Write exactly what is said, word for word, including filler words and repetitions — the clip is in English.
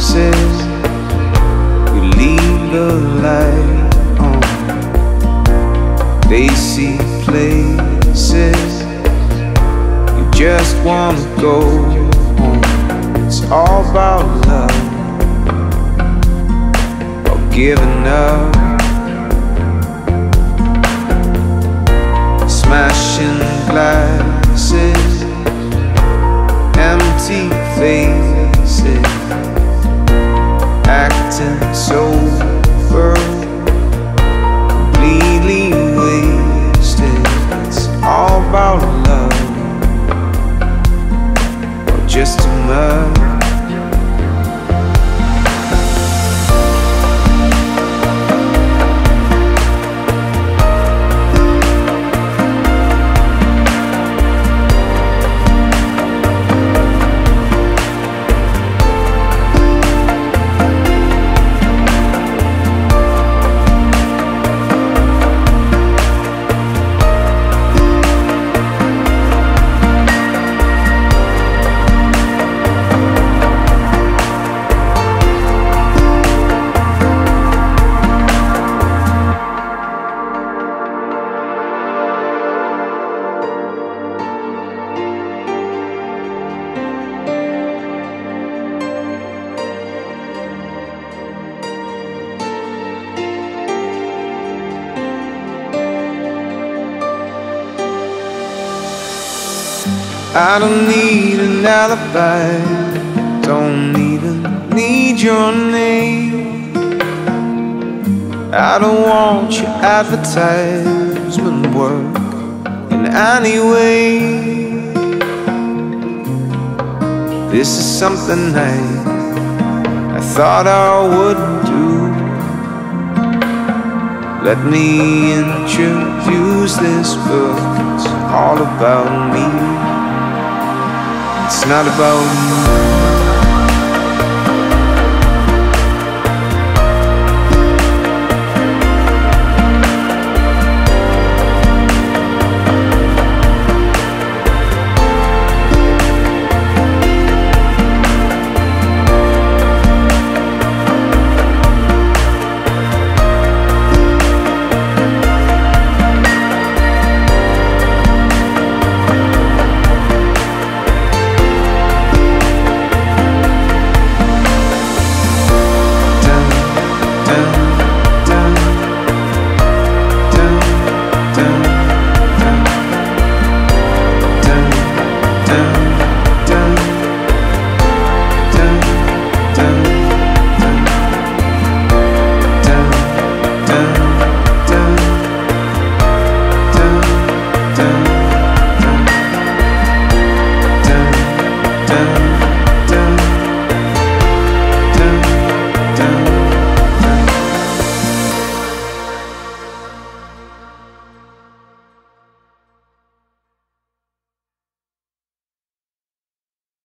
says you leave the light on. They see places you just wanna go home. It's all about love or giving up. Smashing glasses, empty faces, acting sober, completely wasted. It's all about love or just too much. I don't need an alibi, don't even need your name. I don't want your advertisement work in any way. This is something I, I thought I would do. Let me introduce this book. It's all about me. It's not about you.